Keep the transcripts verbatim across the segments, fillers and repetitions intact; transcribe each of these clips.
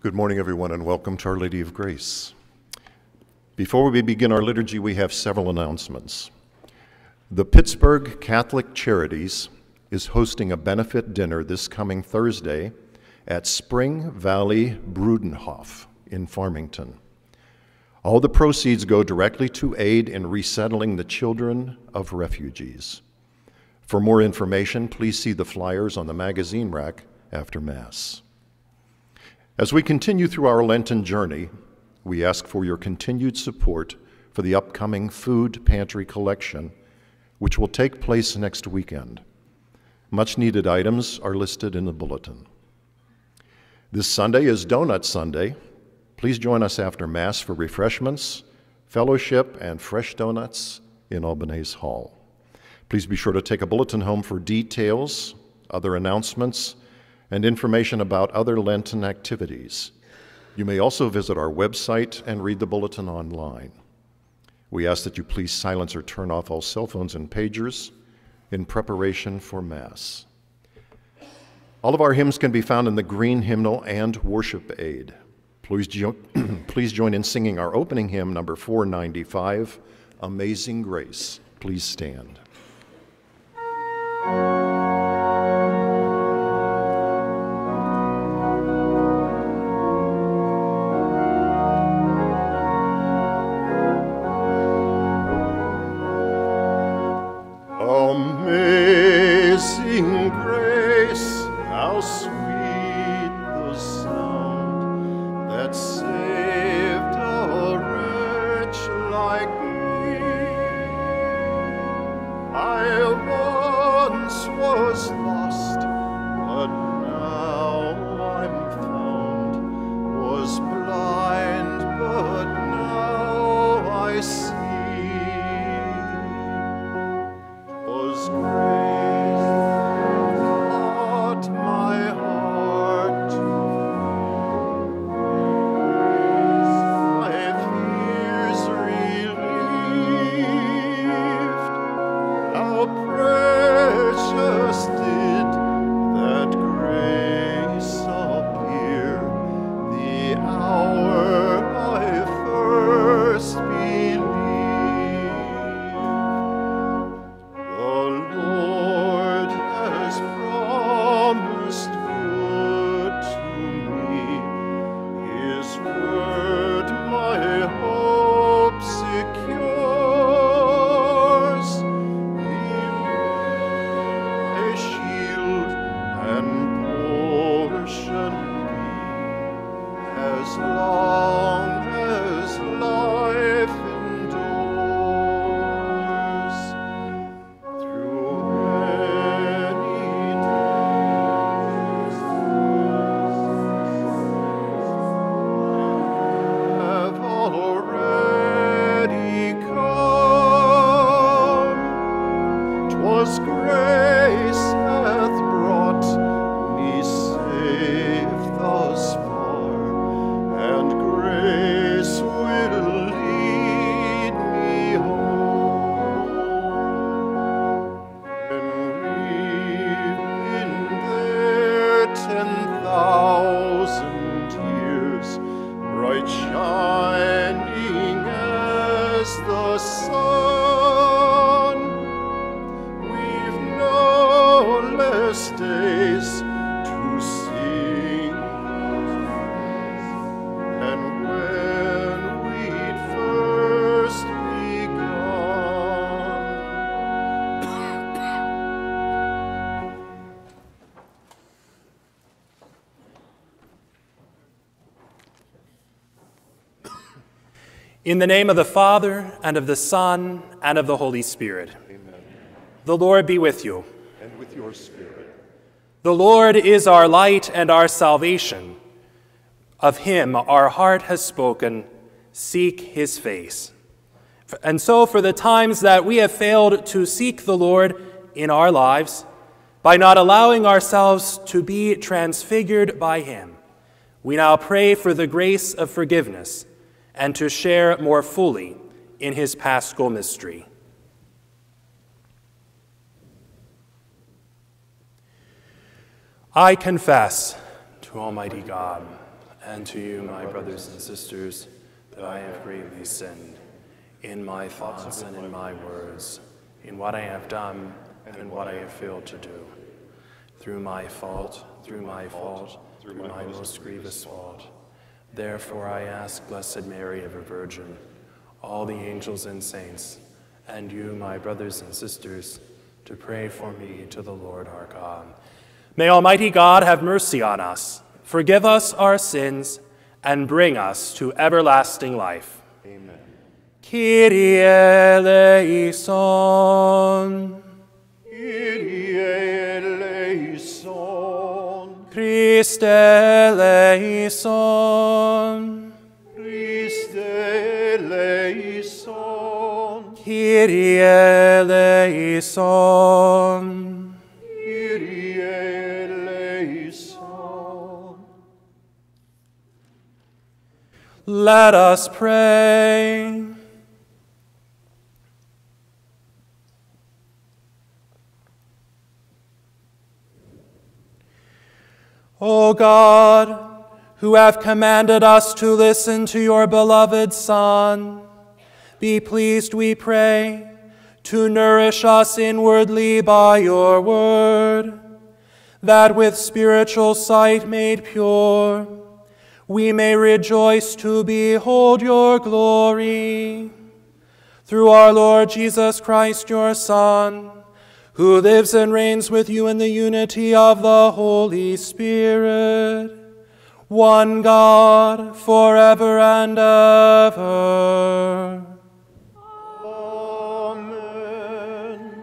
Good morning, everyone, and welcome to Our Lady of Grace. Before we begin our liturgy, we have several announcements. The Pittsburgh Catholic Charities is hosting a benefit dinner this coming Thursday at Spring Valley Brudenhof in Farmington. All the proceeds go directly to aid in resettling the children of refugees. For more information, please see the flyers on the magazine rack after Mass. As we continue through our Lenten journey, we ask for your continued support for the upcoming food pantry collection, which will take place next weekend. Much needed items are listed in the bulletin. This Sunday is Donut Sunday. Please join us after Mass for refreshments, fellowship, and fresh donuts in Albanese Hall. Please be sure to take a bulletin home for details, other announcements, and information about other Lenten activities. You may also visit our website and read the bulletin online. We ask that you please silence or turn off all cell phones and pagers in preparation for Mass. All of our hymns can be found in the green hymnal and worship aid. Please, jo- please join in singing our opening hymn, number four ninety-five, Amazing Grace. Please stand. Amazing grace, how sweet the sound that saved a wretch like me. I once was lost, but now I'm found, was blind, but now I see. Was grace taught my heart to my fears relieved. How precious did that grace appear the hour I first believed. The Lord has promised good to me. His word my hope secures. He may shield and portion be as long as life endures. Through many days have already come. 'Twas grace hath brought me safe thus far, and grace will lead me home. And we've been there ten thousand years, bright shining as the sun. We've no less days to sing than when we'd first begun. In the name of the Father, and of the Son, and of the Holy Spirit. Amen. The Lord be with you. And with your spirit. The Lord is our light and our salvation. Of him our heart has spoken, seek his face. And so for the times that we have failed to seek the Lord in our lives, by not allowing ourselves to be transfigured by him, we now pray for the grace of forgiveness and to share more fully in his paschal mystery. I confess to Almighty God And to you, my brothers and sisters, that I have greatly sinned, in my thoughts and in my words, in what I have done and in what I have failed to do. Through my fault, through my fault, through my most grievous fault. Therefore I ask Blessed Mary, ever Virgin, all the angels and saints, and you, my brothers and sisters, to pray for me to the Lord our God. May Almighty God have mercy on us, forgive us our sins, and bring us to everlasting life. Amen. Kyrie eleison. Kyrie eleison. Christe eleison. Christe eleison. Kyrie eleison. Kyrie eleison. Let us pray. O God, who have commanded us to listen to your beloved Son, be pleased, we pray, to nourish us inwardly by your word, that with spiritual sight made pure, we may rejoice to behold your glory. Through our Lord Jesus Christ, your Son, who lives and reigns with you in the unity of the Holy Spirit, one God, forever and ever. Amen.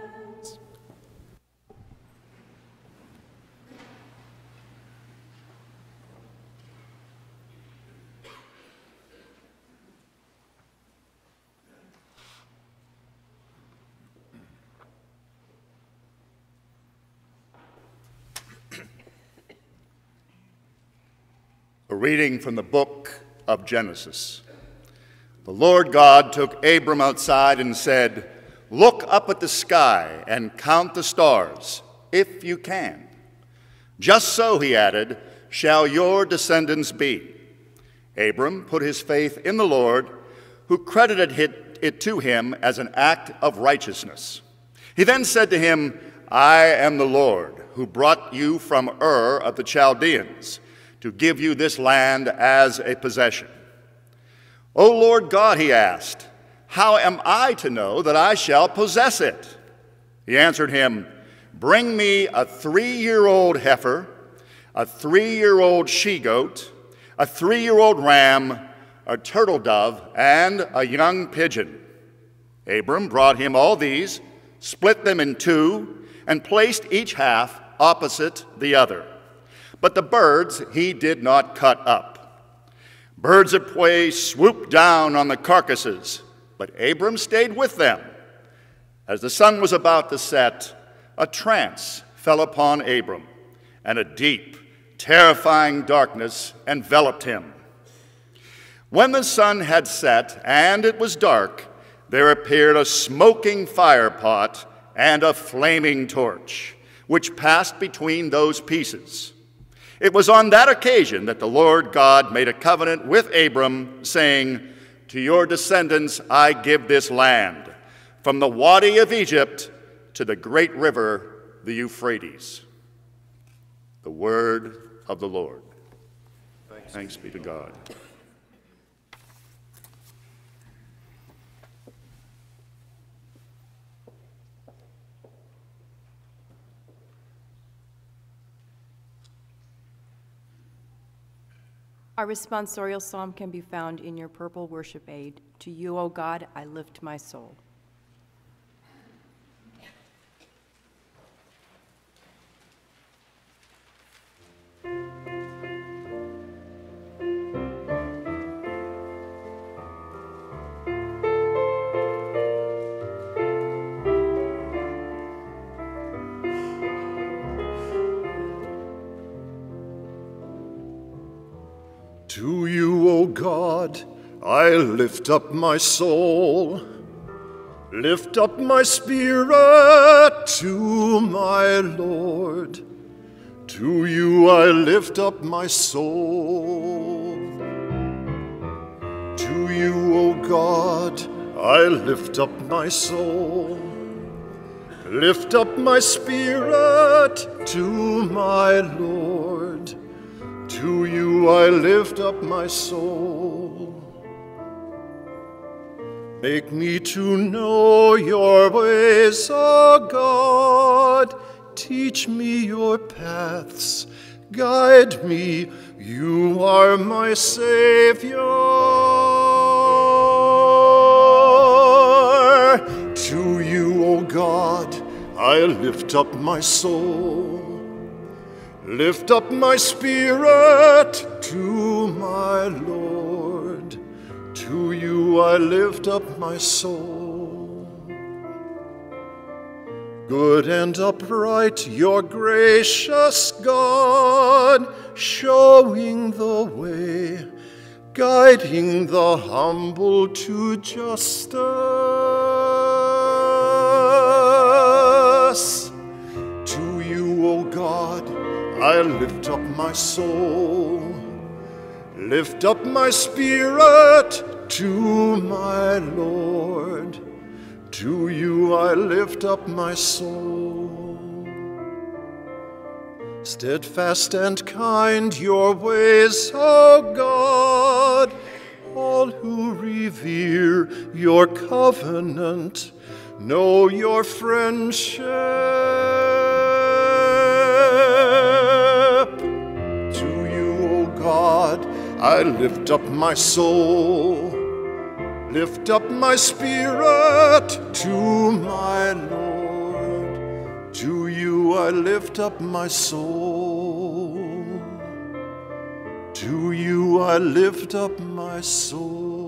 A reading from the book of Genesis. The Lord God took Abram outside and said, "Look up at the sky and count the stars, if you can. Just so," he added, "shall your descendants be." Abram put his faith in the Lord, who credited it to him as an act of righteousness. He then said to him, "I am the Lord, who brought you from Ur of the Chaldeans, to give you this land as a possession." "O Lord God," he asked, "how am I to know that I shall possess it?" He answered him, "Bring me a three-year-old heifer, a three-year-old she-goat, a three-year-old ram, a turtle dove, and a young pigeon." Abram brought him all these, split them in two, and placed each half opposite the other. But the birds he did not cut up. Birds of prey swooped down on the carcasses, but Abram stayed with them. As the sun was about to set, a trance fell upon Abram, and a deep, terrifying darkness enveloped him. When the sun had set and it was dark, there appeared a smoking firepot and a flaming torch, which passed between those pieces. It was on that occasion that the Lord God made a covenant with Abram, saying, "To your descendants I give this land, from the Wadi of Egypt to the great river, the Euphrates." The word of the Lord. Thanks, Thanks be to God. Our responsorial psalm can be found in your purple worship aid. To you, O God, I lift my soul. To you, O God, I lift up my soul. Lift up my spirit to my Lord. To you I lift up my soul. To you, O God, I lift up my soul. Lift up my spirit to my Lord. To you I lift up my soul. Make me to know your ways, O God. Teach me your paths. Guide me. You are my Savior. To you, O God, I lift up my soul. Lift up my spirit to my Lord. To you I lift up my soul. Good and upright, your gracious God, showing the way, guiding the humble to justice. To you, O God, I lift up my soul. Lift up my spirit to my Lord. To you I lift up my soul. Steadfast and kind your ways, O God. All who revere your covenant know your friendship. To you, O God, I lift up my soul. Lift up my spirit to my Lord. To you I lift up my soul. To you I lift up my soul.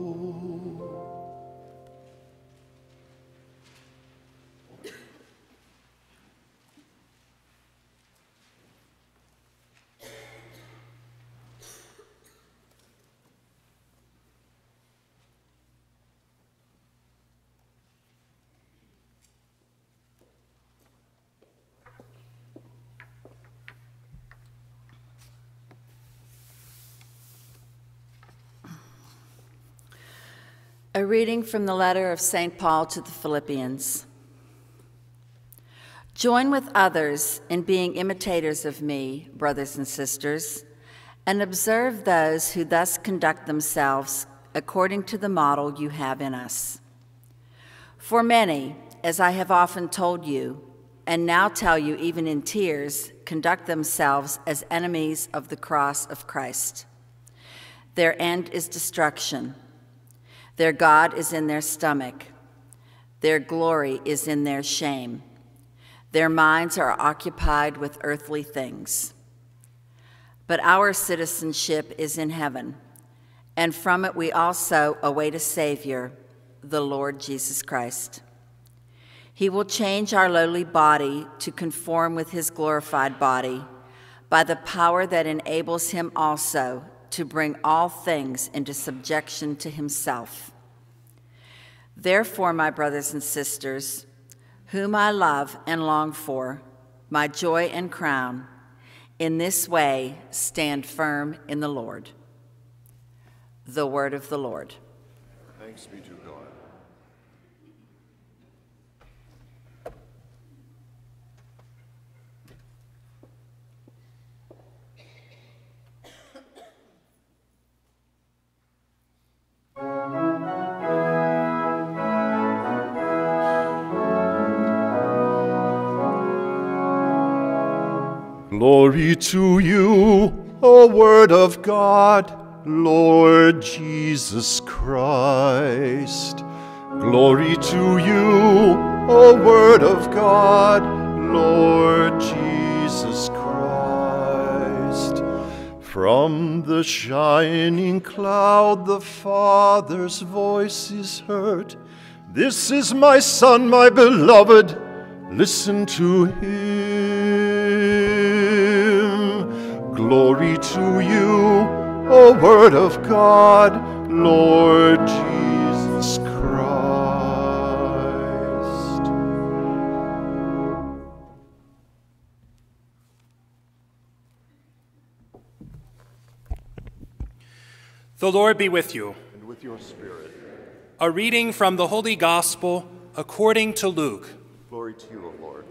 A reading from the letter of Saint Paul to the Philippians. Join with others in being imitators of me, brothers and sisters, and observe those who thus conduct themselves according to the model you have in us. For many, as I have often told you, and now tell you even in tears, conduct themselves as enemies of the cross of Christ. Their end is destruction. Their God is in their stomach. Their glory is in their shame. Their minds are occupied with earthly things. But our citizenship is in heaven, and from it we also await a Savior, the Lord Jesus Christ. He will change our lowly body to conform with his glorified body by the power that enables him also to bring all things into subjection to himself. Therefore, my brothers and sisters, whom I love and long for, my joy and crown, in this way stand firm in the Lord. The word of the Lord. Thanks be to God. Glory to you, O Word of God, Lord Jesus Christ. Glory to you, O Word of God, Lord Jesus Christ. From the shining cloud the Father's voice is heard. This is my Son, my beloved, listen to him. Glory to you, O Word of God, Lord Jesus Christ. The Lord be with you. And with your spirit. A reading from the Holy Gospel according to Luke. Glory to you, O Lord.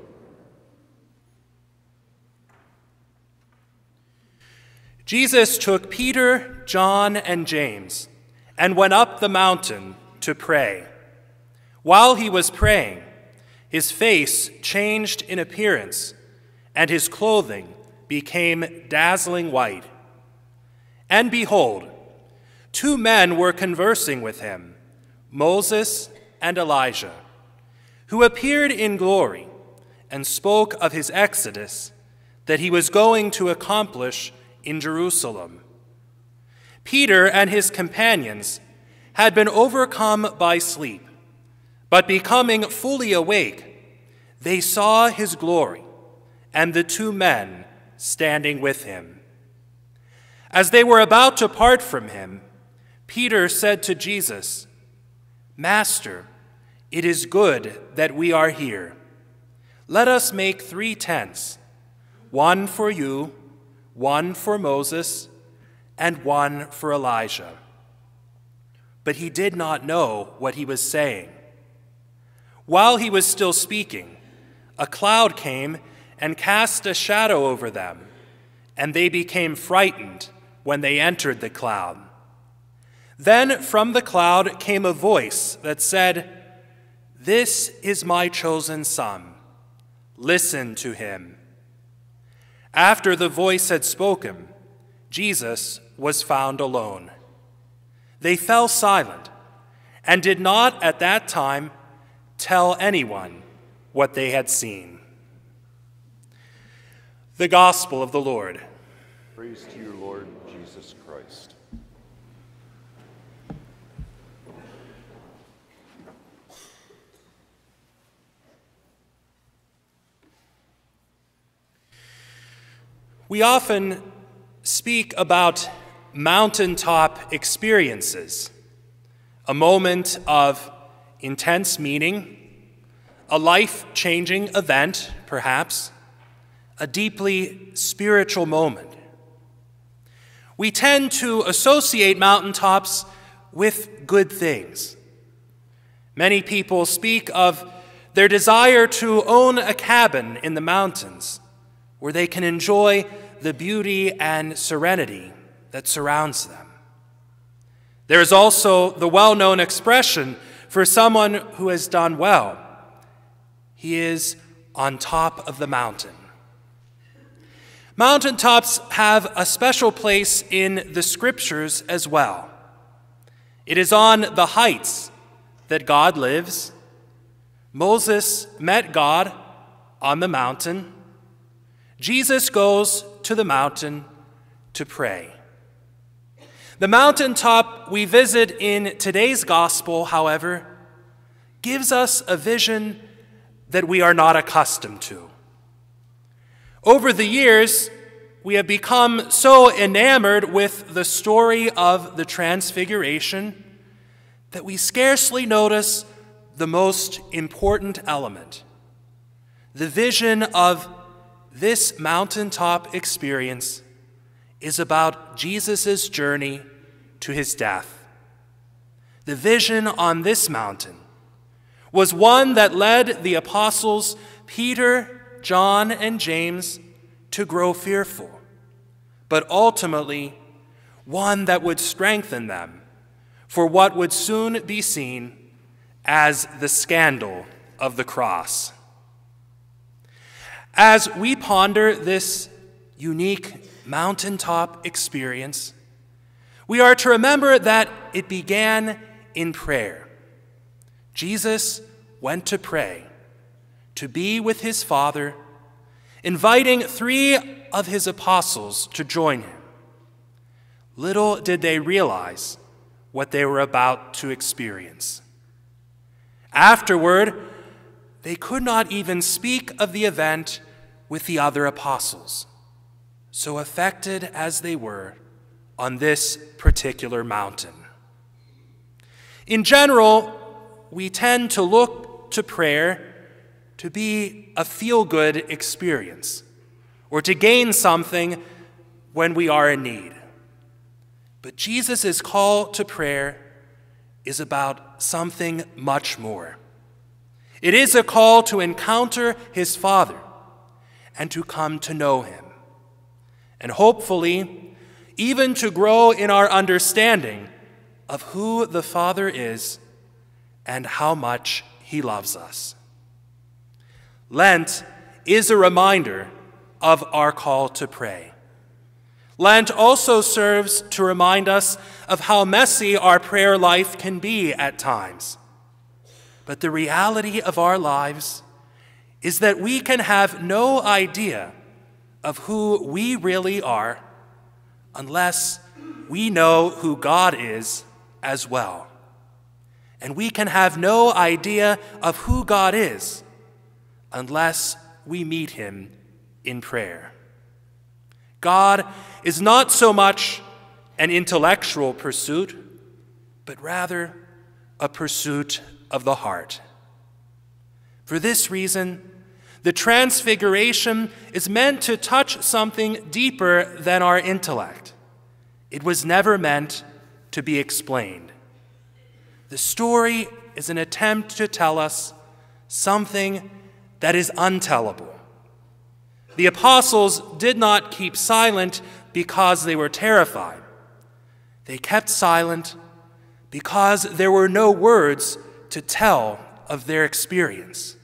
Jesus took Peter, John, and James and went up the mountain to pray. While he was praying, his face changed in appearance, and his clothing became dazzling white. And behold, two men were conversing with him, Moses and Elijah, who appeared in glory and spoke of his exodus that he was going to accomplish in Jerusalem. Peter and his companions had been overcome by sleep, but becoming fully awake, they saw his glory and the two men standing with him. As they were about to part from him, Peter said to Jesus, "Master, it is good that we are here. Let us make three tents, one for you, one for Moses, and one for Elijah." But he did not know what he was saying. While he was still speaking, a cloud came and cast a shadow over them, and they became frightened when they entered the cloud. Then from the cloud came a voice that said, "This is my chosen son. Listen to him." After the voice had spoken, Jesus was found alone. They fell silent and did not at that time tell anyone what they had seen. The Gospel of the Lord. Praise to you, Lord Jesus Christ. We often speak about mountaintop experiences, a moment of intense meaning, a life-changing event, perhaps, a deeply spiritual moment. We tend to associate mountaintops with good things. Many people speak of their desire to own a cabin in the mountains where they can enjoy the beauty and serenity that surrounds them. There is also the well-known expression for someone who has done well: he is on top of the mountain. Mountaintops have a special place in the Scriptures as well. It is on the heights that God lives. Moses met God on the mountain. Jesus goes to the mountain to pray. The mountaintop we visit in today's gospel, however, gives us a vision that we are not accustomed to. Over the years, we have become so enamored with the story of the Transfiguration that we scarcely notice the most important element. The vision of this mountaintop experience is about Jesus' journey to his death. The vision on this mountain was one that led the apostles Peter, John, and James to grow fearful, but ultimately one that would strengthen them for what would soon be seen as the scandal of the cross. As we ponder this unique mountaintop experience, we are to remember that it began in prayer. Jesus went to pray, to be with his Father, inviting three of his apostles to join him. Little did they realize what they were about to experience. Afterward, they could not even speak of the event with the other apostles, so affected as they were on this particular mountain. In general, we tend to look to prayer to be a feel-good experience, or to gain something when we are in need. But Jesus' call to prayer is about something much more. It is a call to encounter his Father and to come to know him, and hopefully even to grow in our understanding of who the Father is and how much he loves us. Lent is a reminder of our call to pray. Lent also serves to remind us of how messy our prayer life can be at times. But the reality of our lives is that we can have no idea of who we really are unless we know who God is as well. And we can have no idea of who God is unless we meet him in prayer. God is not so much an intellectual pursuit, but rather a pursuit of the heart. For this reason, the Transfiguration is meant to touch something deeper than our intellect. It was never meant to be explained. The story is an attempt to tell us something that is untellable. The apostles did not keep silent because they were terrified. They kept silent because there were no words to tell of their experience.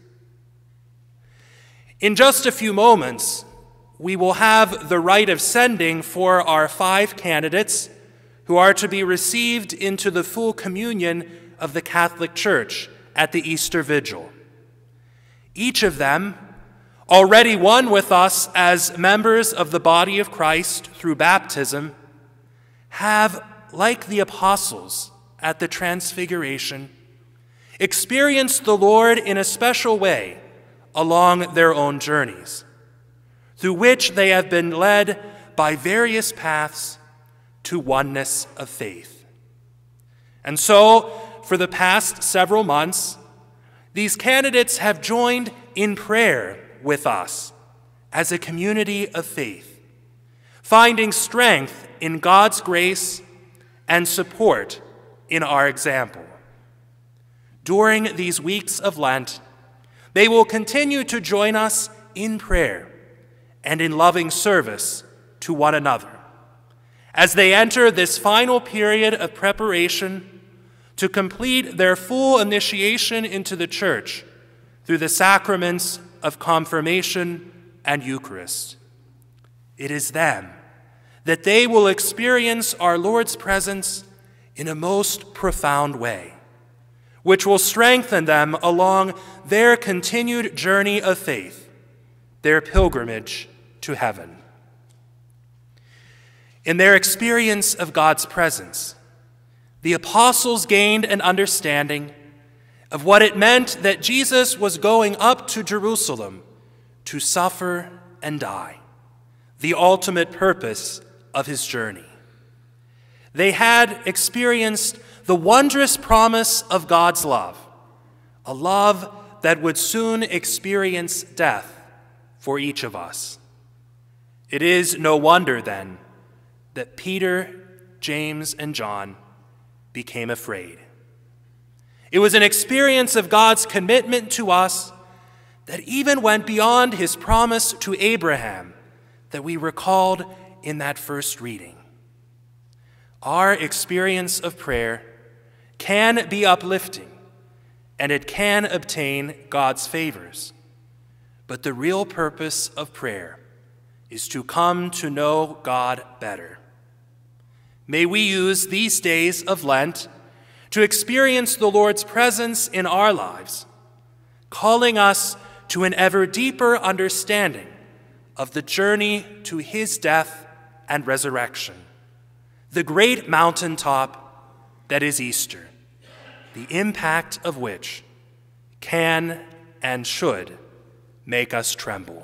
In just a few moments, we will have the rite of sending for our five candidates who are to be received into the full communion of the Catholic Church at the Easter Vigil. Each of them, already one with us as members of the body of Christ through baptism, have, like the apostles at the Transfiguration, experienced the Lord in a special way along their own journeys, through which they have been led by various paths to oneness of faith. And so, for the past several months, these candidates have joined in prayer with us as a community of faith, finding strength in God's grace and support in our example. During these weeks of Lent, they will continue to join us in prayer and in loving service to one another as they enter this final period of preparation to complete their full initiation into the Church through the sacraments of confirmation and Eucharist. It is then that they will experience our Lord's presence in a most profound way, which will strengthen them along their continued journey of faith, their pilgrimage to heaven. In their experience of God's presence, the apostles gained an understanding of what it meant that Jesus was going up to Jerusalem to suffer and die, the ultimate purpose of his journey. They had experienced the wondrous promise of God's love, a love that would soon experience death for each of us. It is no wonder, then, that Peter, James, and John became afraid. It was an experience of God's commitment to us that even went beyond his promise to Abraham that we recalled in that first reading. Our experience of prayer can be uplifting, and it can obtain God's favors. But the real purpose of prayer is to come to know God better. May we use these days of Lent to experience the Lord's presence in our lives, calling us to an ever deeper understanding of the journey to his death and resurrection, the great mountaintop that is Easter, the impact of which can and should make us tremble.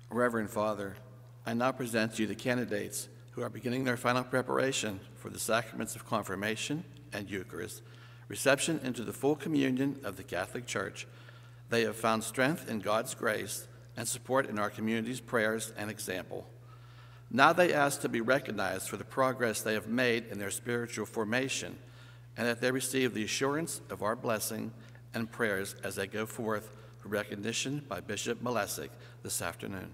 Reverend Father, I now present to you the candidates who are beginning their final preparation for the sacraments of confirmation and Eucharist, reception into the full communion of the Catholic Church. They have found strength in God's grace and support in our community's prayers and example. Now they ask to be recognized for the progress they have made in their spiritual formation, and that they receive the assurance of our blessing and prayers as they go forth for recognition by Bishop Malesic this afternoon.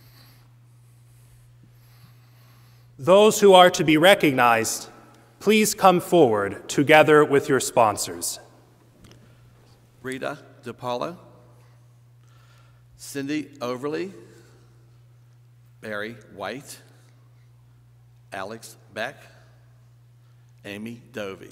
Those who are to be recognized, please come forward together with your sponsors. Rita DePaula, Cindy Overly, Barry White, Alex Beck, Amy Dovey.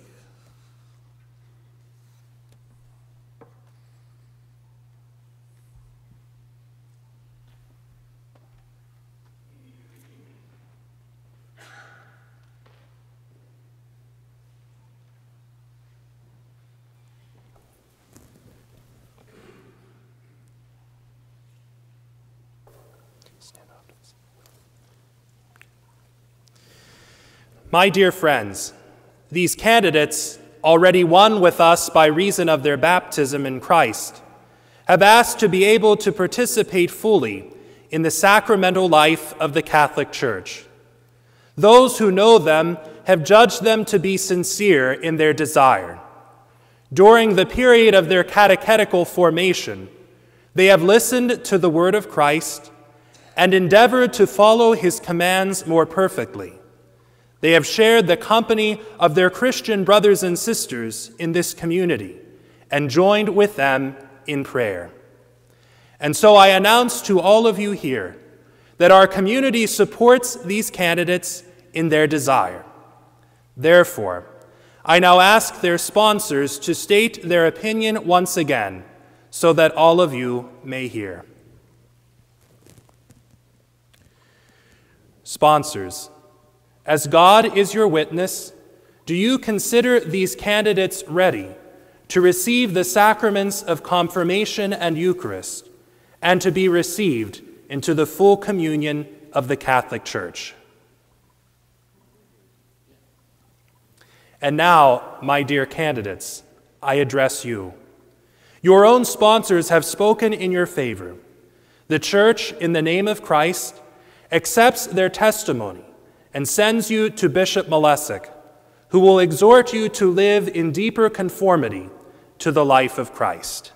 My dear friends, these candidates, already one with us by reason of their baptism in Christ, have asked to be able to participate fully in the sacramental life of the Catholic Church. Those who know them have judged them to be sincere in their desire. During the period of their catechetical formation, they have listened to the word of Christ and endeavored to follow his commands more perfectly. They have shared the company of their Christian brothers and sisters in this community and joined with them in prayer. And so I announce to all of you here that our community supports these candidates in their desire. Therefore, I now ask their sponsors to state their opinion once again so that all of you may hear. Sponsors, as God is your witness, do you consider these candidates ready to receive the sacraments of confirmation and Eucharist and to be received into the full communion of the Catholic Church? And now, my dear candidates, I address you. Your own sponsors have spoken in your favor. The Church, in the name of Christ, accepts their testimony and sends you to Bishop Malesic, who will exhort you to live in deeper conformity to the life of Christ.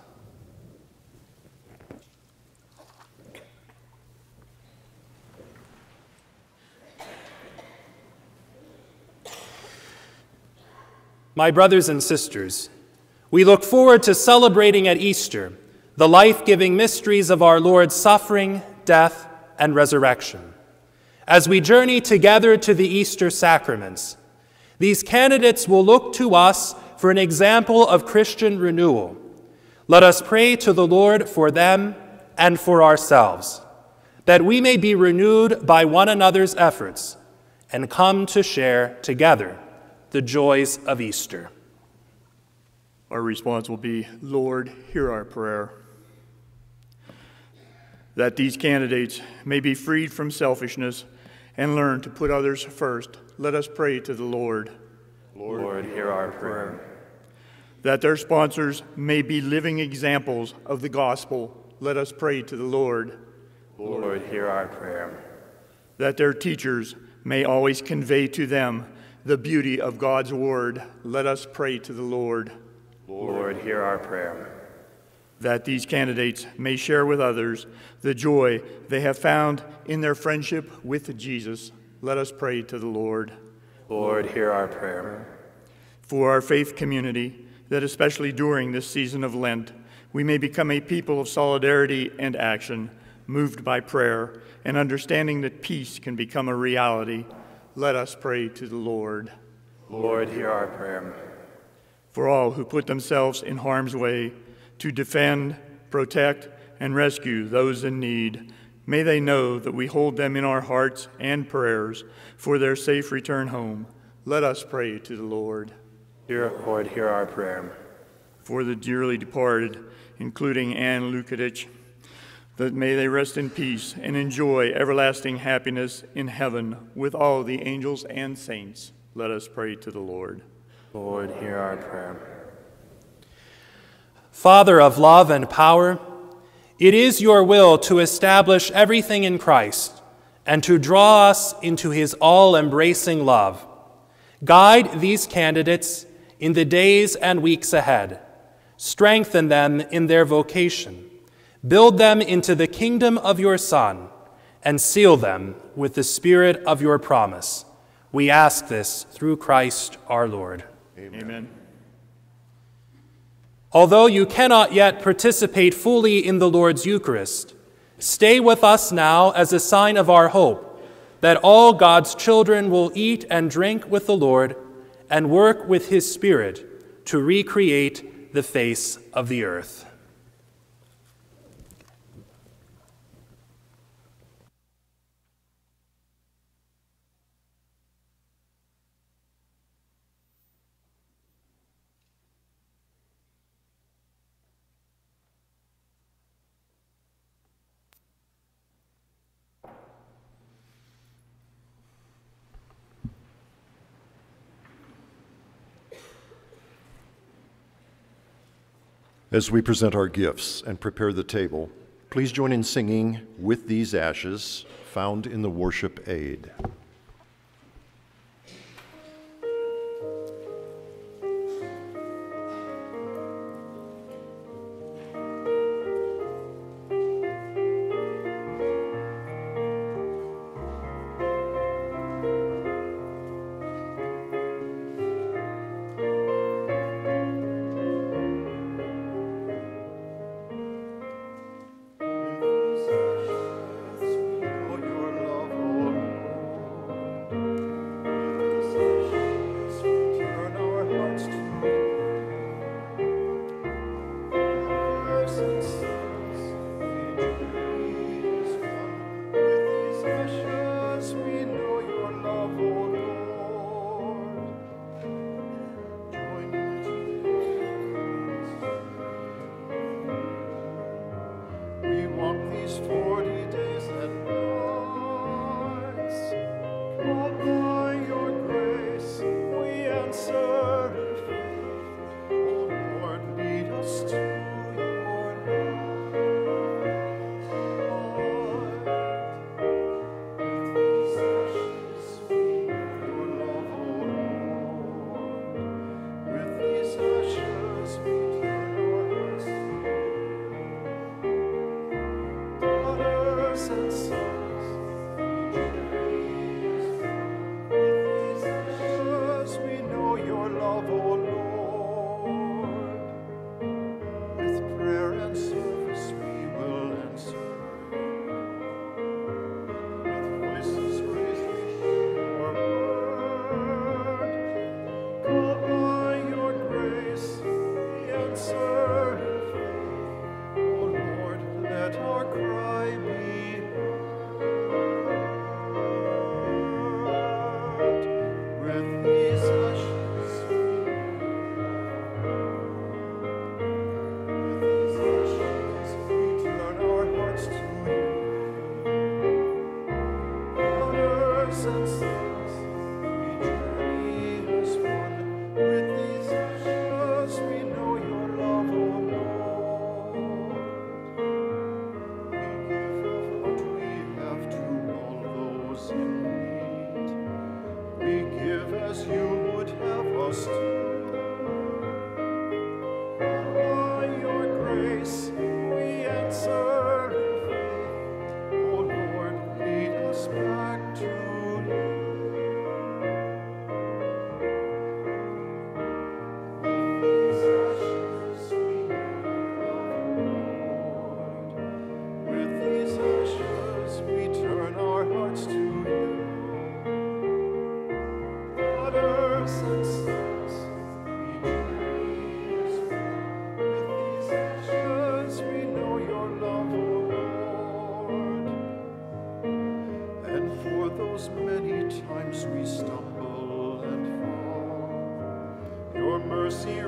My brothers and sisters, we look forward to celebrating at Easter the life-giving mysteries of our Lord's suffering, death, and resurrection. As we journey together to the Easter sacraments, these candidates will look to us for an example of Christian renewal. Let us pray to the Lord for them and for ourselves, that we may be renewed by one another's efforts and come to share together the joys of Easter. Our response will be, Lord, hear our prayer. That these candidates may be freed from selfishness and learn to put others first, let us pray to the Lord. Lord, Lord hear our prayer. That their sponsors may be living examples of the gospel, let us pray to the Lord. Lord, hear our prayer. That their teachers may always convey to them the beauty of God's word, let us pray to the Lord. Lord, hear our prayer. That these candidates may share with others the joy they have found in their friendship with Jesus, let us pray to the Lord. Lord, hear our prayer. For our faith community, that especially during this season of Lent, we may become a people of solidarity and action, moved by prayer and understanding that peace can become a reality, let us pray to the Lord. Lord, hear our prayer. For all who put themselves in harm's way to defend, protect, and rescue those in need, may they know that we hold them in our hearts and prayers for their safe return home. Let us pray to the Lord. Dear Lord, hear our prayer. For the dearly departed, including Anne Lukadich, that may they rest in peace and enjoy everlasting happiness in heaven with all the angels and saints. Let us pray to the Lord. Lord, hear our prayer. Father of love and power, it is your will to establish everything in Christ and to draw us into his all-embracing love. Guide these candidates in the days and weeks ahead. Strengthen them in their vocation. Build them into the kingdom of your Son, and seal them with the spirit of your promise. We ask this through Christ our Lord. Amen. Amen. Although you cannot yet participate fully in the Lord's Eucharist, stay with us now as a sign of our hope that all God's children will eat and drink with the Lord and work with his Spirit to recreate the face of the earth. As we present our gifts and prepare the table, please join in singing "With These Ashes," found in the worship aid.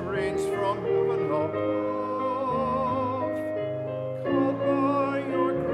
Reigns from heaven above, called by your grace.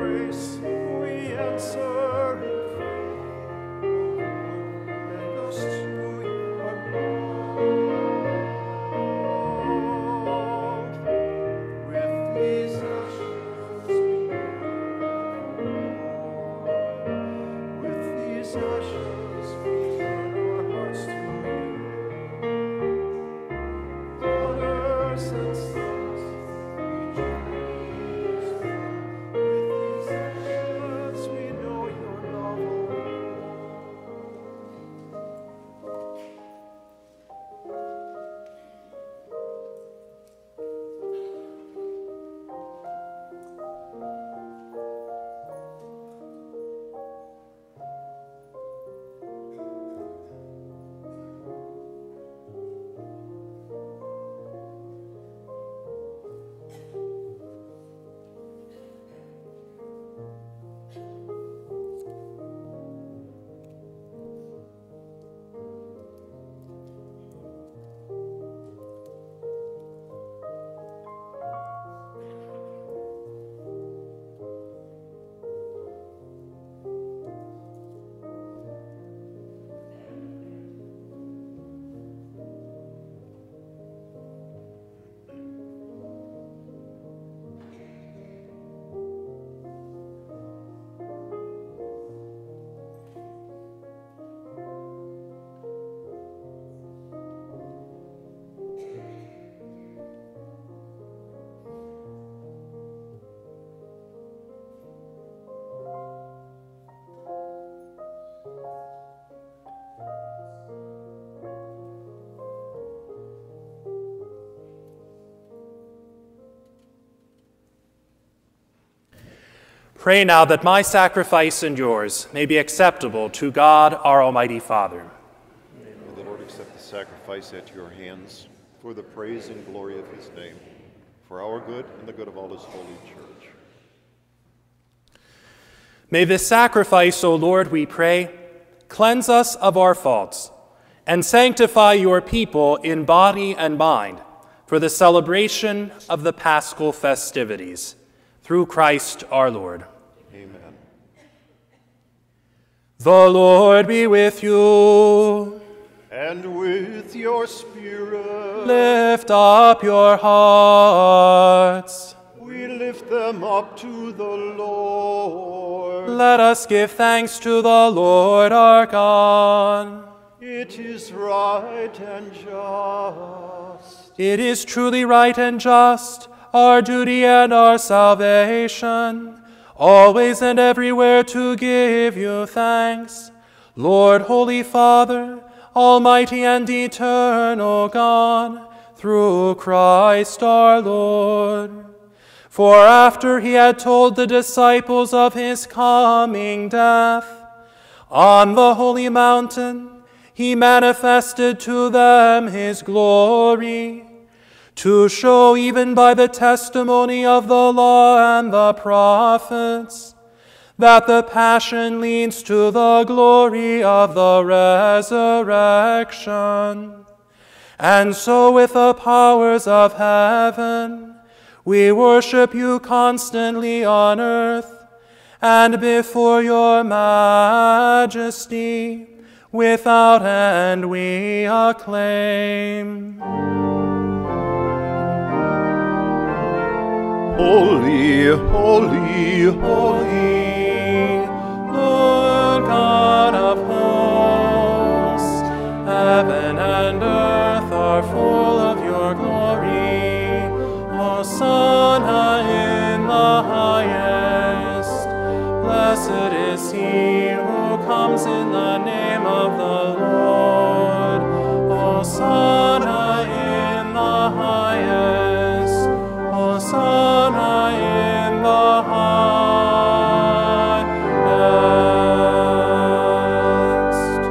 Pray now that my sacrifice and yours may be acceptable to God, our Almighty Father. May the Lord accept the sacrifice at your hands for the praise and glory of his name, for our good and the good of all his holy church. May this sacrifice, O Lord, we pray, cleanse us of our faults and sanctify your people in body and mind for the celebration of the Paschal festivities. Through Christ our Lord. Amen. The Lord be with you. And with your spirit. Lift up your hearts. We lift them up to the Lord. Let us give thanks to the Lord our God. It is right and just. It is truly right and just, our duty and our salvation, always and everywhere to give you thanks, Lord, Holy Father, Almighty and eternal God, through Christ our Lord. For after he had told the disciples of his coming death, on the holy mountain he manifested to them his glory, to show even by the testimony of the law and the prophets that the passion leads to the glory of the resurrection. And so with the powers of heaven, we worship you constantly on earth, and before your majesty, without end we acclaim. Holy, holy, holy, Lord God of hosts, heaven and earth are full of your glory. Hosanna in the highest. Blessed is he who comes in the name of the Lord. Hosanna in the highest. Hosanna in the highest.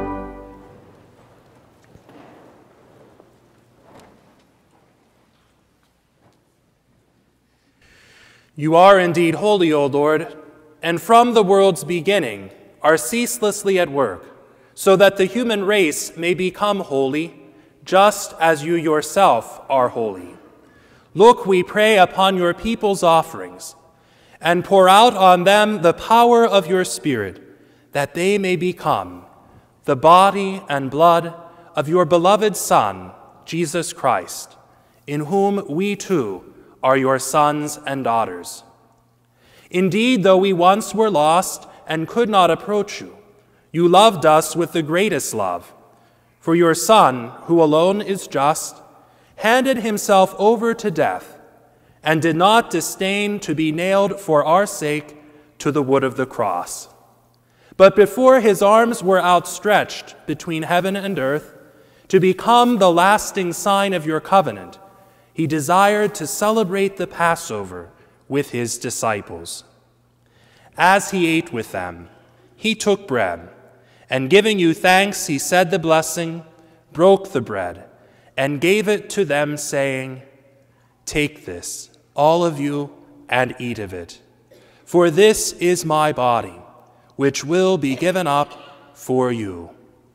You are indeed holy, O Lord, and from the world's beginning are ceaselessly at work, so that the human race may become holy, just as you yourself are holy. Look, we pray, upon your people's offerings, and pour out on them the power of your Spirit, that they may become the body and blood of your beloved Son, Jesus Christ, in whom we too are your sons and daughters. Indeed, though we once were lost and could not approach you, You loved us with the greatest love, for your Son, who alone is just, handed himself over to death and did not disdain to be nailed for our sake to the wood of the cross. But before his arms were outstretched between heaven and earth, to become the lasting sign of your covenant, he desired to celebrate the Passover with his disciples. As he ate with them, he took bread, and giving you thanks, he said the blessing, broke the bread, and gave it to them, saying, "Take this, all of you, and eat of it. For this is my body, which will be given up for you."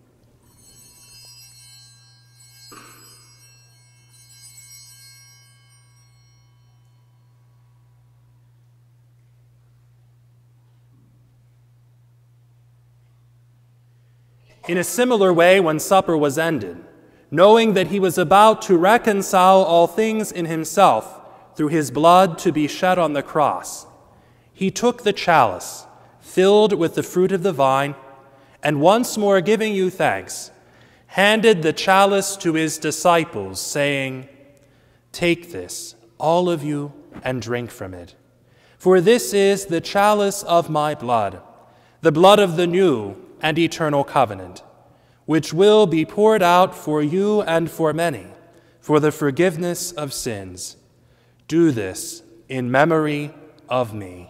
In a similar way, when supper was ended, knowing that he was about to reconcile all things in himself through his blood to be shed on the cross, he took the chalice, filled with the fruit of the vine, and once more giving you thanks, handed the chalice to his disciples, saying, "Take this, all of you, and drink from it. For this is the chalice of my blood, the blood of the new and eternal covenant, which will be poured out for you and for many for the forgiveness of sins. Do this in memory of me."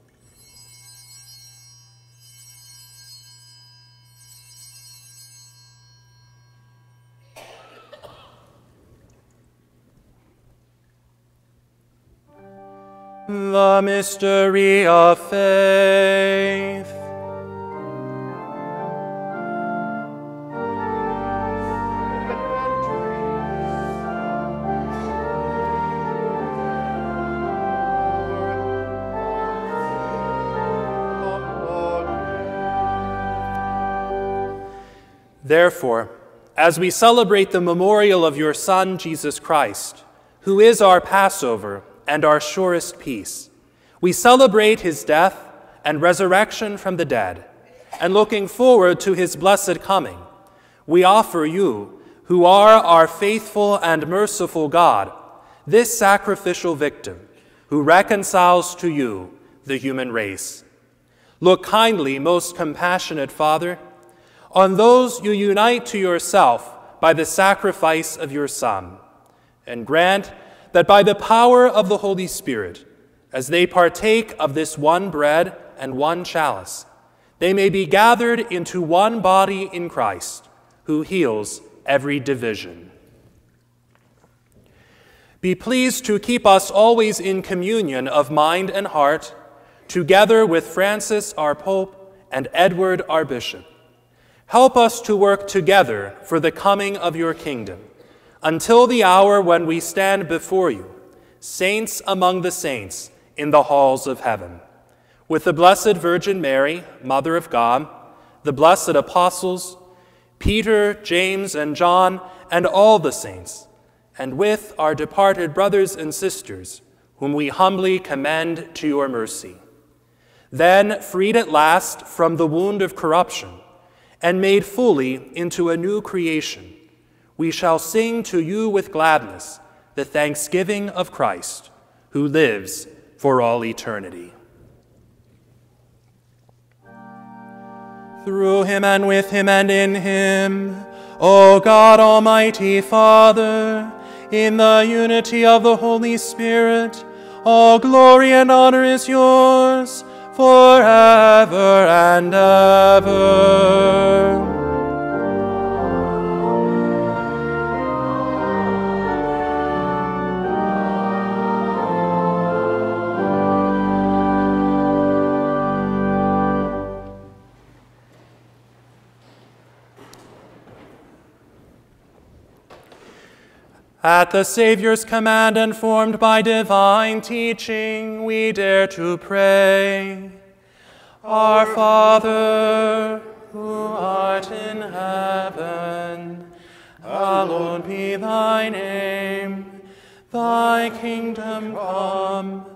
The mystery of faith. Therefore, as we celebrate the memorial of your Son, Jesus Christ, who is our Passover and our surest peace, we celebrate his death and resurrection from the dead, and looking forward to his blessed coming, we offer you, who are our faithful and merciful God, this sacrificial victim, who reconciles to you the human race. Look kindly, most compassionate Father, on those you unite to yourself by the sacrifice of your Son, and grant that by the power of the Holy Spirit, as they partake of this one bread and one chalice, they may be gathered into one body in Christ, who heals every division. Be pleased to keep us always in communion of mind and heart, together with Francis our Pope and Edward our Bishop. Help us to work together for the coming of your kingdom, until the hour when we stand before you, saints among the saints in the halls of heaven, with the Blessed Virgin Mary, Mother of God, the blessed apostles, Peter, James, and John, and all the saints, and with our departed brothers and sisters, whom we humbly commend to your mercy. Then, freed at last from the wound of corruption, and made fully into a new creation, we shall sing to you with gladness the thanksgiving of Christ, who lives for all eternity. Through him and with him and in him, O God, Almighty Father, in the unity of the Holy Spirit, all glory and honor is yours, forever and ever. At the Savior's command and formed by divine teaching, we dare to pray. Our Father, who art in heaven, hallowed be thy name. Thy kingdom come,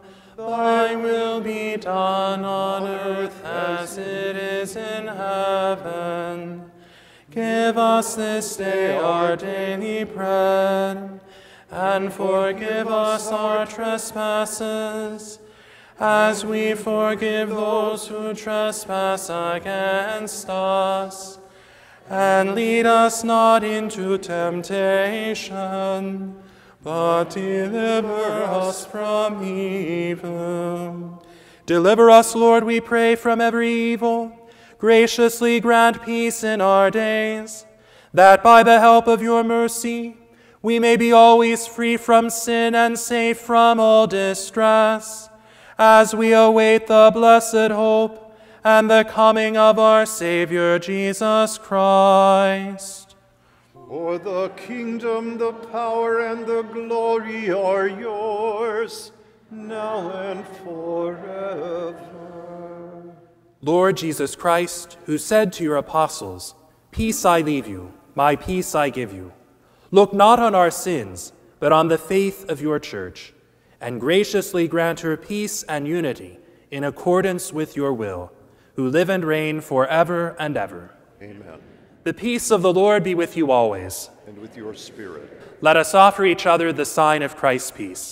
Thy will be done on earth as it is in heaven. Give us this day our daily bread, and forgive us our trespasses, as we forgive those who trespass against us. And lead us not into temptation, but deliver us from evil. Deliver us, Lord, we pray, from every evil. Graciously grant peace in our days, that by the help of your mercy we may be always free from sin and safe from all distress, as we await the blessed hope and the coming of our Savior Jesus Christ. For the kingdom, the power, and the glory are yours, now and forever. Lord Jesus Christ, who said to your apostles, "Peace I leave you, my peace I give you," look not on our sins, but on the faith of your church, and graciously grant her peace and unity in accordance with your will, who live and reign forever and ever. Amen. The peace of the Lord be with you always. And with your spirit. Let us offer each other the sign of Christ's peace.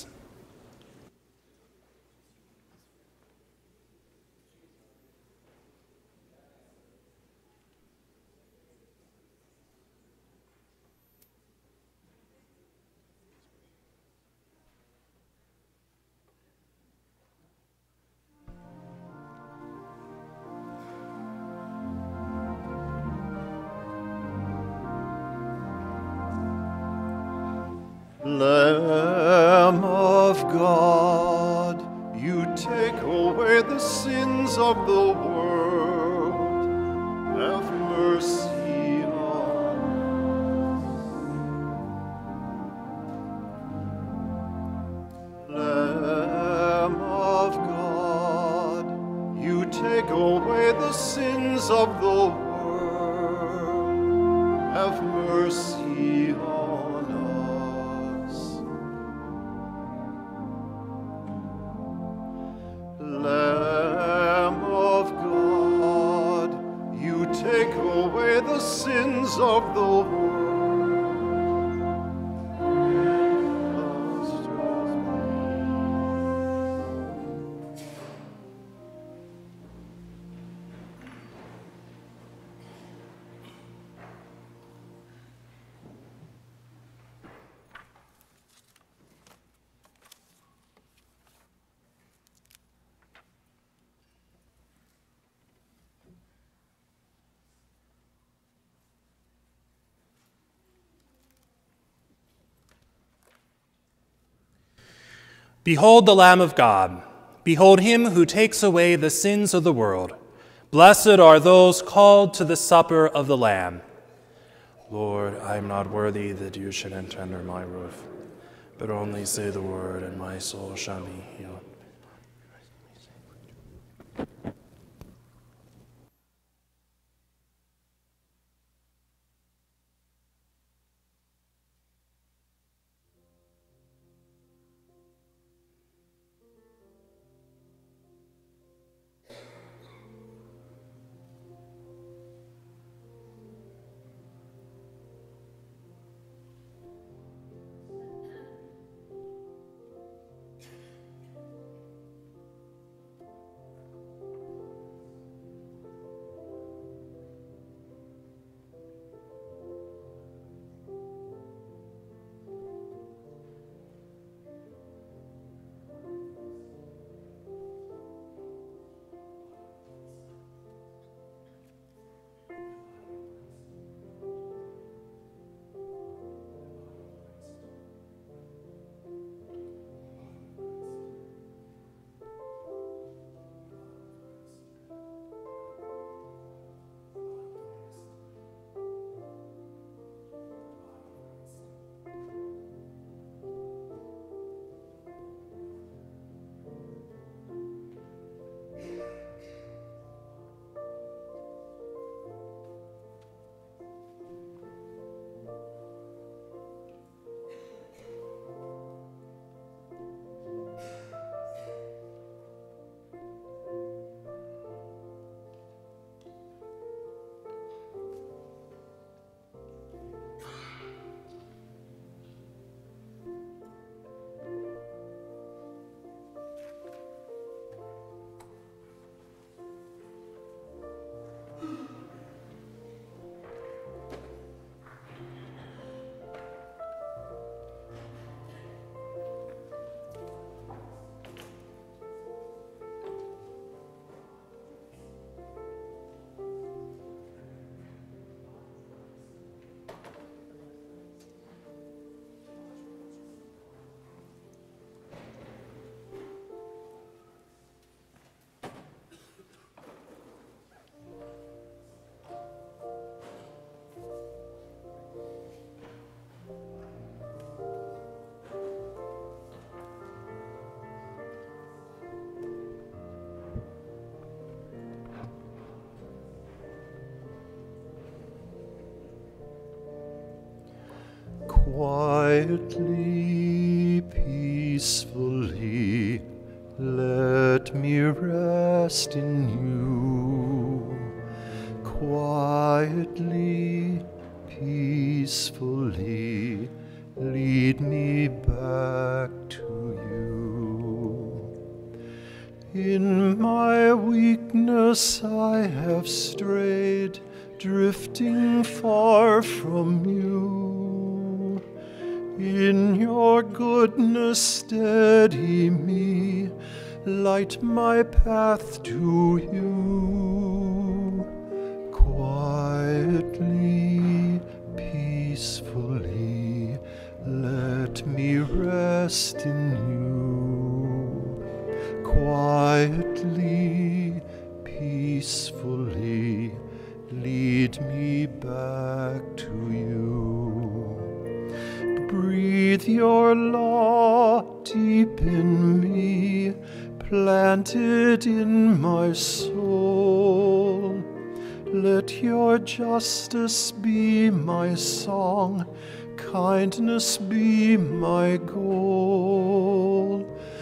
Lamb of God, you take away the sins of the world. Have mercy on us. Lamb of God, you take away the sins of the world. Have mercy on us. Lamb of God, you take away the sins of the world. Behold the Lamb of God. Behold him who takes away the sins of the world. Blessed are those called to the supper of the Lamb. Lord, I am not worthy that you should enter under my roof, but only say the word, and my soul shall be healed. Quietly, peacefully, let me rest in you. Quietly, peacefully, lead me back to you. In my weakness I have strayed, drifting far from you. In your goodness steady me, light my path to you. Quietly, peacefully, let me rest in you. Quietly, peacefully, lead me back to you. Breathe your law deep in me, planted in my soul. Let your justice be my song, kindness be my goal.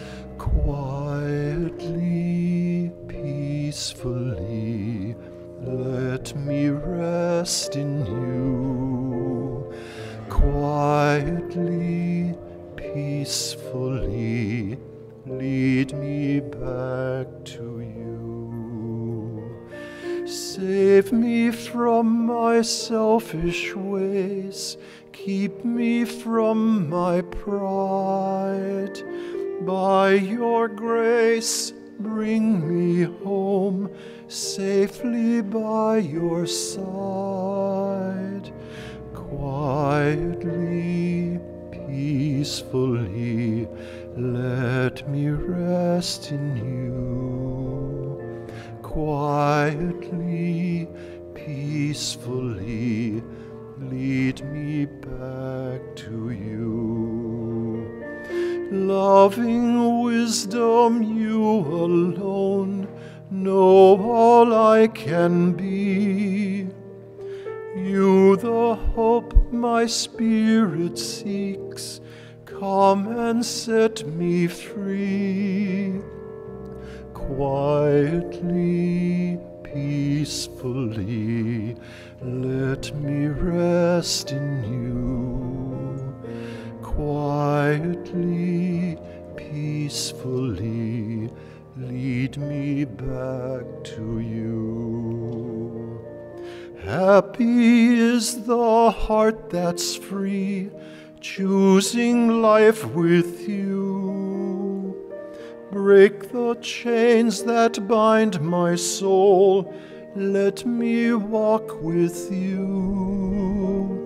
Quietly, peacefully, let me rest in you. Quietly, peacefully, lead me back to you. Save me from my selfish ways, keep me from my pride. By your grace, bring me home, safely by your side. Quietly, peacefully, let me rest in you. Quietly, peacefully, lead me back to you. Loving wisdom, you alone know all I can be. You the hope my spirit seeks, come and set me free. Quietly, peacefully, let me rest in you. Quietly, peacefully, lead me back to you. Happy is the heart that's free, choosing life with you. Break the chains that bind my soul, let me walk with you.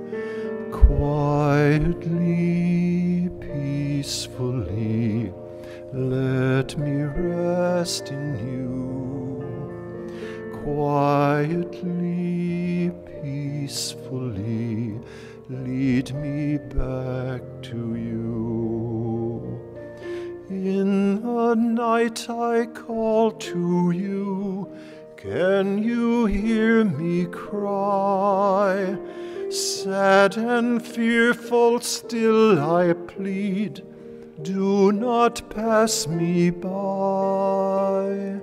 Quietly, peacefully, let me rest in you. Quietly, peacefully, lead me back to you. In the night I call to you, can you hear me cry? Sad and fearful still I plead, do not pass me by.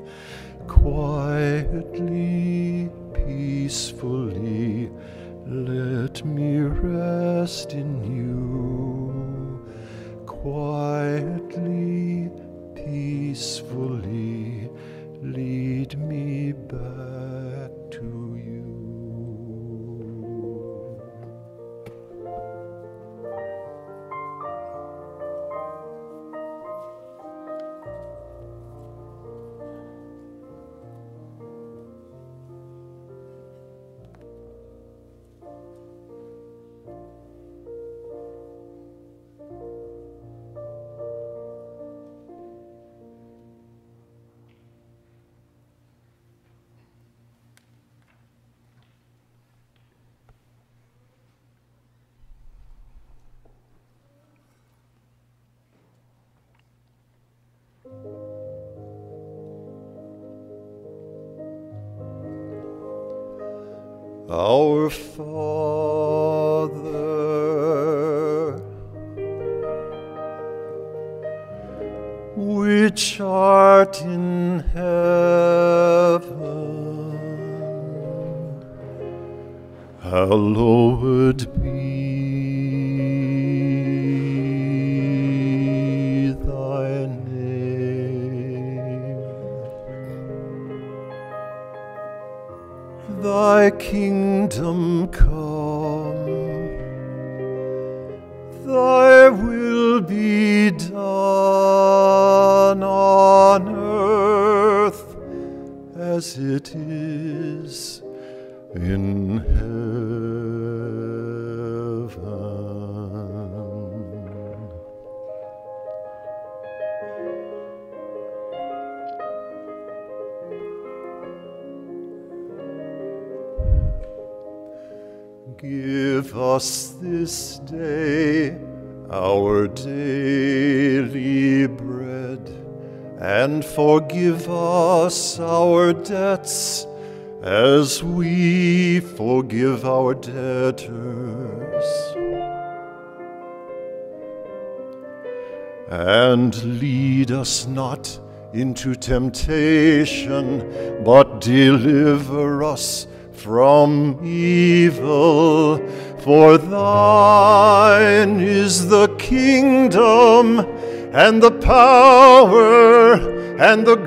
Quietly, peacefully, let me rest in you. Quietly, peacefully, lead me back to you. Our Father, which art in heaven, hallowed be thy name. Thy kingdom come, thy will be done on earth as it is in heaven. Give us this day our daily bread, and forgive us our debts as we forgive our debtors. And lead us not into temptation, but deliver us from evil. For thine is the kingdom, and the power, and the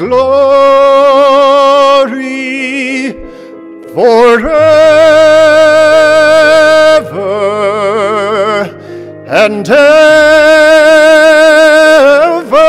glory, forever and ever.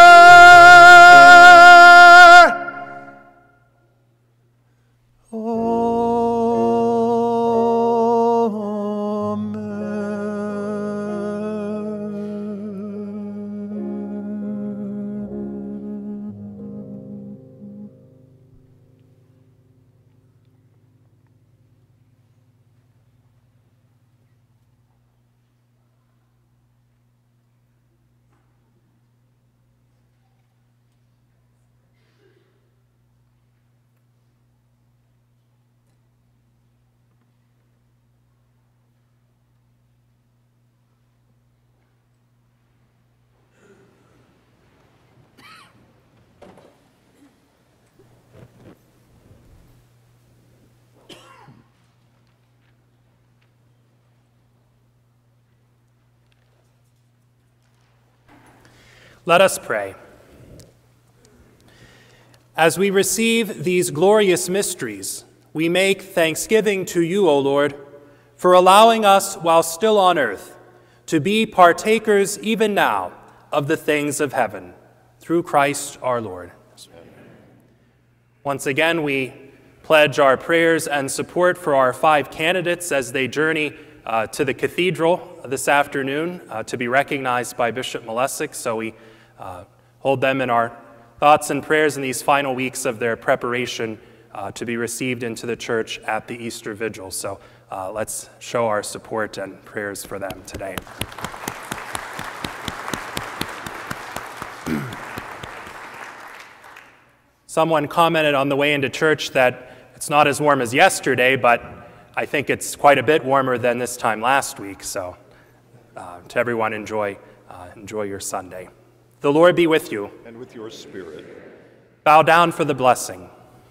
Let us pray. As we receive these glorious mysteries, we make thanksgiving to you, O Lord, for allowing us, while still on earth, to be partakers even now of the things of heaven, through Christ our Lord. Amen. Once again, we pledge our prayers and support for our five candidates as they journey uh, to the cathedral this afternoon uh, to be recognized by Bishop Malesic. So we uh, hold them in our thoughts and prayers in these final weeks of their preparation uh, to be received into the church at the Easter Vigil. So uh, let's show our support and prayers for them today. Someone commented on the way into church that it's not as warm as yesterday, but I think it's quite a bit warmer than this time last week. So uh, to everyone, enjoy, uh, enjoy your Sunday. The Lord be with you. And with your spirit. Bow down for the blessing.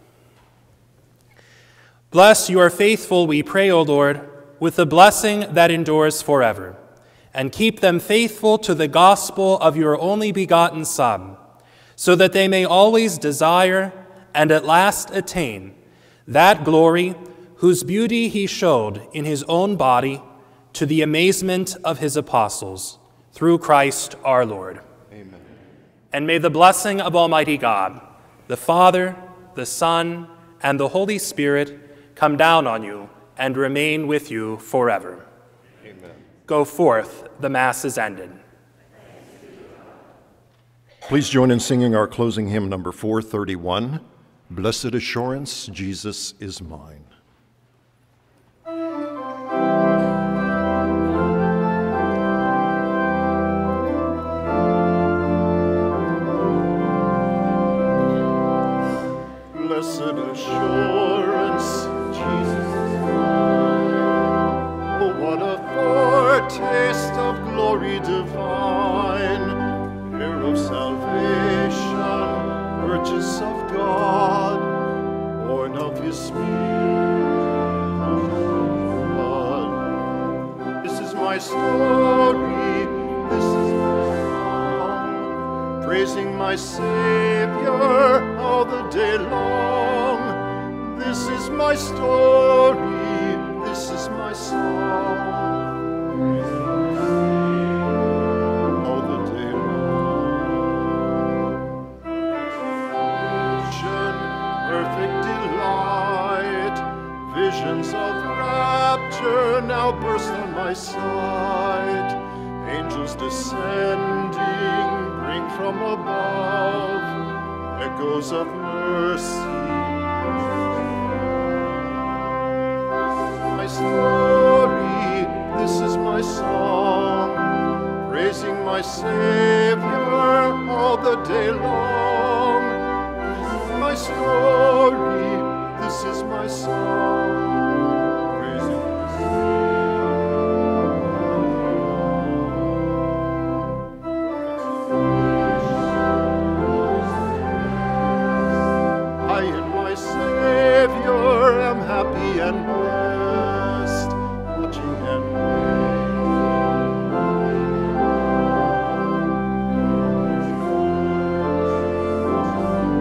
Bless your faithful, we pray, O Lord, with the blessing that endures forever, and keep them faithful to the gospel of your only begotten Son, so that they may always desire and at last attain that glory whose beauty he showed in his own body to the amazement of his apostles, through Christ our Lord. Amen. And may the blessing of Almighty God, the Father, the Son, and the Holy Spirit come down on you and remain with you forever. Amen. Go forth, the Mass is ended. Please join in singing our closing hymn, number four thirty-one, Blessed Assurance, Jesus is Mine. Blessed assurance, Jesus is mine. Oh, what a foretaste of glory divine, heir of salvation my story, this is my song, praising my Savior all the day long. This is my story, this is my song, praising my Savior all the day long. Vision, perfect delight, visions of rapture now burst on my sight. Angels descending bring from above echoes of mercy. My story, this is my song, praising my Savior all the day long. This is my story, this is my song, praising my Savior. I in my Savior am happy and blessed, watching and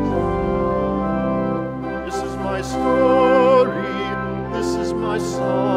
story, this is my song.